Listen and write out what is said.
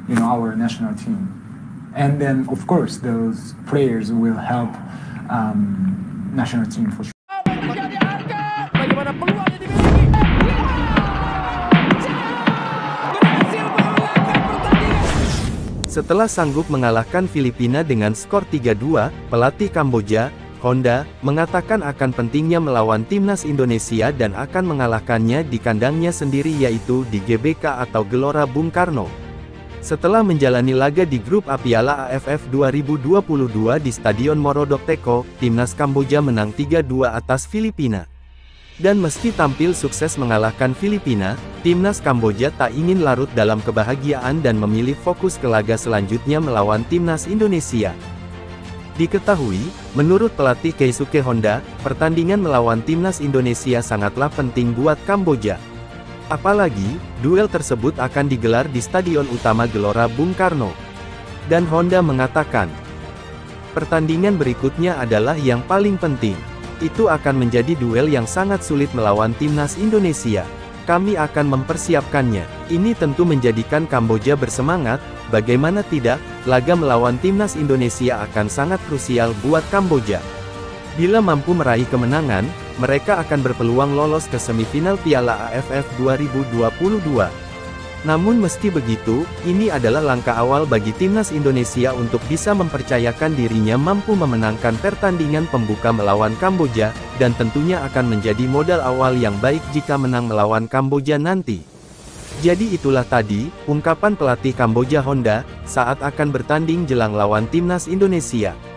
our national team. And then, of course, those players will help national team for sure. Setelah sanggup mengalahkan Filipina dengan skor 3-2, pelatih Kamboja, Honda, mengatakan akan pentingnya melawan timnas Indonesia dan akan mengalahkannya di kandangnya sendiri yaitu di GBK atau Gelora Bung Karno. Setelah menjalani laga di grup A Piala AFF 2022 di Stadion Morodok Teko, timnas Kamboja menang 3-2 atas Filipina. Dan meski tampil sukses mengalahkan Filipina, timnas Kamboja tak ingin larut dalam kebahagiaan dan memilih fokus ke laga selanjutnya melawan timnas Indonesia. Diketahui, menurut pelatih Keisuke Honda, pertandingan melawan timnas Indonesia sangatlah penting buat Kamboja. Apalagi, duel tersebut akan digelar di Stadion Utama Gelora Bung Karno. Dan Honda mengatakan, pertandingan berikutnya adalah yang paling penting. Itu akan menjadi duel yang sangat sulit melawan timnas Indonesia. Kami akan mempersiapkannya. Ini tentu menjadikan Kamboja bersemangat, bagaimana tidak, laga melawan timnas Indonesia akan sangat krusial buat Kamboja. Bila mampu meraih kemenangan, mereka akan berpeluang lolos ke semifinal Piala AFF 2022. Namun meski begitu, ini adalah langkah awal bagi timnas Indonesia untuk bisa mempercayakan dirinya mampu memenangkan pertandingan pembuka melawan Kamboja, dan tentunya akan menjadi modal awal yang baik jika menang melawan Kamboja nanti. Jadi itulah tadi, ungkapan pelatih Kamboja Honda, saat akan bertanding jelang lawan timnas Indonesia.